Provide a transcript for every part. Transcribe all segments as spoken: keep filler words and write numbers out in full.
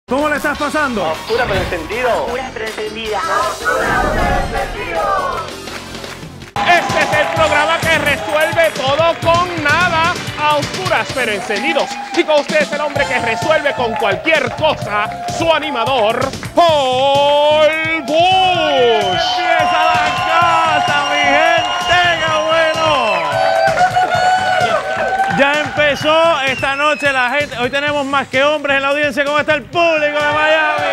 ¿Cómo le estás pasando? Oscura pero encendido. Oscura pero encendida. Este es el programa que resuelve todo con nada, a oscuras pero encendidos. Y con ustedes el hombre que resuelve con cualquier cosa, su animador, Paul Bush. ¡Empieza la casa, mi gente! ¡Qué bueno! Ya empezó esta noche la gente. Hoy tenemos más que hombres en la audiencia. ¿Cómo está el público de Miami?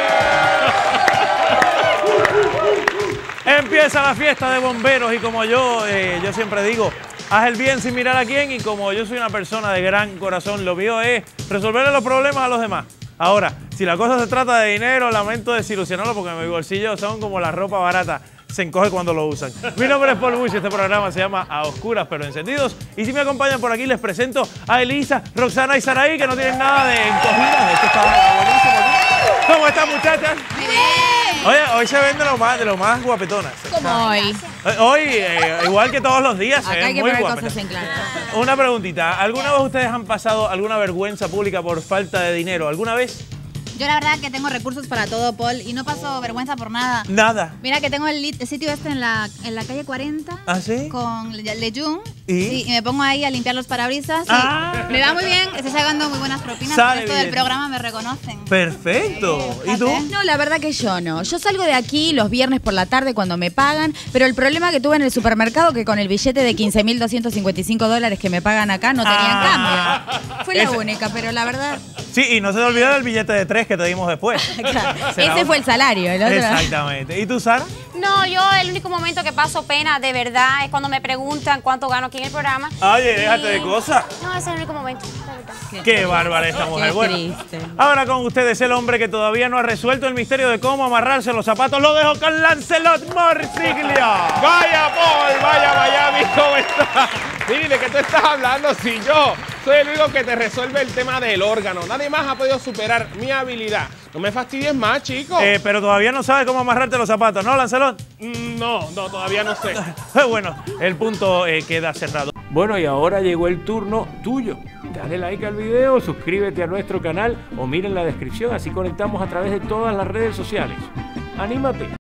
Empieza la fiesta de bomberos y como yo, eh, yo siempre digo, haz el bien sin mirar a quién, y como yo soy una persona de gran corazón, lo mío es resolverle los problemas a los demás. Ahora, si la cosa se trata de dinero, lamento desilusionarlo porque mis bolsillos son como la ropa barata, se encoge cuando lo usan. Mi nombre es Paul Bush, este programa se llama A Oscuras pero Encendidos, y si me acompañan por aquí les presento a Elisa, Roxana y Saraí, que no tienen nada de encogidas. Esto está buenísimo aquí. ¿Cómo están, muchachas? Muy bien. Oye, hoy se ven de lo más, de lo más guapetonas. Como hoy. Hoy, eh, igual que todos los días, se Acá ven hay que muy poner guapetas. cosas en claro. Una preguntita, ¿alguna vez ustedes han pasado alguna vergüenza pública por falta de dinero? ¿Alguna vez? Yo la verdad que tengo recursos para todo, Paul, y no paso vergüenza por nada. Nada. Mira que tengo el, lit- el sitio este en la, en la calle cuarenta. ¿Ah, sí? Con Le- Leyun. ¿Y? Sí, y me pongo ahí a limpiar los parabrisas. Ah. Y me va muy bien, estoy sacando muy buenas propinas. Sale Por esto bien. del programa me reconocen. Perfecto. Sí, ¿Y tú? fíjate. No, la verdad que yo no. Yo salgo de aquí los viernes por la tarde cuando me pagan, pero el problema que tuve en el supermercado que con el billete de quince mil doscientos cincuenta y cinco dólares que me pagan acá no tenían Ah. cambio. Fue la Ese- única, pero la verdad... Sí, y no se te olvide del billete de tres que te dimos después. Será Ese fue el salario, el otro... Exactamente. ¿Y tú, Sara? No, yo el único momento que paso pena de verdad es cuando me preguntan cuánto gano aquí en el programa. Oye, déjate de cosas. No, ese es el único momento, de verdad. Qué bárbara esta mujer. Qué Bueno, triste. ahora con ustedes el hombre que todavía no ha resuelto el misterio de cómo amarrarse los zapatos. Lo dejo con Lancelot Morciglia. Vaya Paul, vaya Miami, ¿cómo estás? Mire, ¿de qué tú estás hablando? Si yo soy el único que te resuelve el tema del órgano. Nadie más ha podido superar mi habilidad. No me fastidies más, chicos. Eh, pero todavía no sabes cómo amarrarte los zapatos, ¿no, Lancelot? Mm, No, no, todavía no sé. Bueno, el punto eh, queda cerrado. Bueno, y ahora llegó el turno tuyo. Dale like al video, suscríbete a nuestro canal o mira en la descripción, así conectamos a través de todas las redes sociales. ¡Anímate!